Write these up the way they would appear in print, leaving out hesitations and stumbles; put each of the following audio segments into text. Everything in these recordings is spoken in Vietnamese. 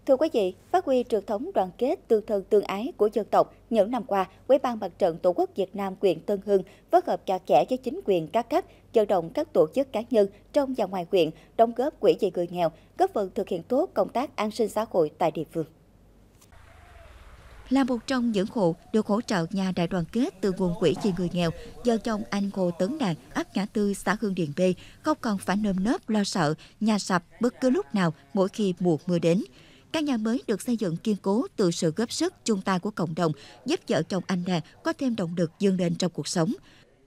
Thưa quý vị, phát huy truyền thống đoàn kết tương thân tương ái của dân tộc, những năm qua, Ủy ban Mặt trận Tổ quốc Việt Nam huyện Tân Hưng phối hợp chặt chẽ với chính quyền các cấp, vận động các tổ chức cá nhân trong và ngoài huyện đóng góp quỹ vì người nghèo, góp phần thực hiện tốt công tác an sinh xã hội tại địa phương. Là một trong những hộ được hỗ trợ nhà đại đoàn kết từ nguồn quỹ vì người nghèo, vợ chồng anh Ngô Tấn Đạt, ấp Ngã Tư, xã Hương Điền B không còn phải nơm nớp lo sợ nhà sập bất cứ lúc nào mỗi khi mùa mưa đến. Căn nhà mới được xây dựng kiên cố từ sự góp sức chung tay của cộng đồng, giúp vợ chồng anh Đạt có thêm động lực vươn lên trong cuộc sống.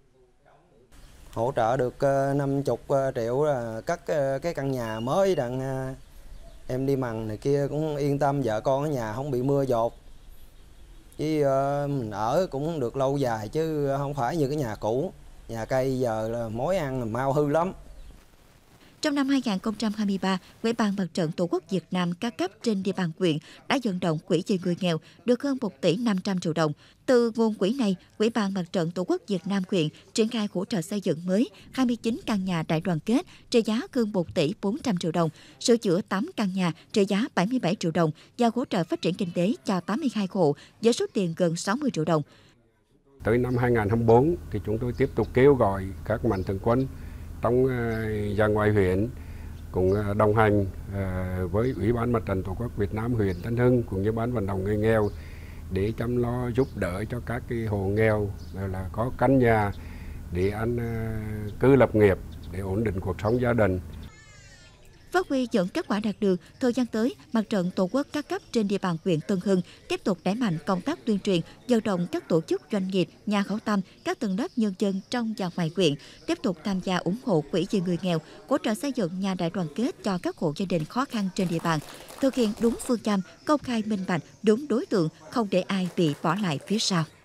Hỗ trợ được 50 triệu là cất cái căn nhà mới đặng em đi mần này kia cũng yên tâm, vợ con ở nhà không bị mưa dột. Chứ mình ở cũng được lâu dài chứ không phải như cái nhà cũ. Nhà cây giờ là mối ăn là mau hư lắm. Trong năm 2023, Ủy ban Mặt trận Tổ quốc Việt Nam các cấp trên địa bàn huyện đã vận động quỹ vì người nghèo được hơn 1 tỷ 500 triệu đồng. Từ nguồn quỹ này, Ủy ban Mặt trận Tổ quốc Việt Nam huyện triển khai hỗ trợ xây dựng mới 29 căn nhà đại đoàn kết trị giá hơn 1 tỷ 400 triệu đồng, sửa chữa 8 căn nhà trị giá 77 triệu đồng và hỗ trợ phát triển kinh tế cho 82 hộ với số tiền gần 60 triệu đồng. Tới năm 2024 thì chúng tôi tiếp tục kêu gọi các mạnh thường quân trong và ngoài huyện cùng đồng hành với Ủy ban Mặt trận Tổ quốc Việt Nam huyện Tân Hưng cũng như ban vận động người nghèo để chăm lo giúp đỡ cho các cái hộ nghèo là có căn nhà để ăn cư lập nghiệp, để ổn định cuộc sống gia đình. Phát huy những kết quả đạt được, thời gian tới, Mặt trận Tổ quốc các cấp trên địa bàn huyện Tân Hưng tiếp tục đẩy mạnh công tác tuyên truyền, vận động các tổ chức doanh nghiệp, nhà hảo tâm, các tầng lớp nhân dân trong và ngoài huyện tiếp tục tham gia ủng hộ quỹ vì người nghèo, hỗ trợ xây dựng nhà đại đoàn kết cho các hộ gia đình khó khăn trên địa bàn, thực hiện đúng phương châm công khai minh bạch, đúng đối tượng, không để ai bị bỏ lại phía sau.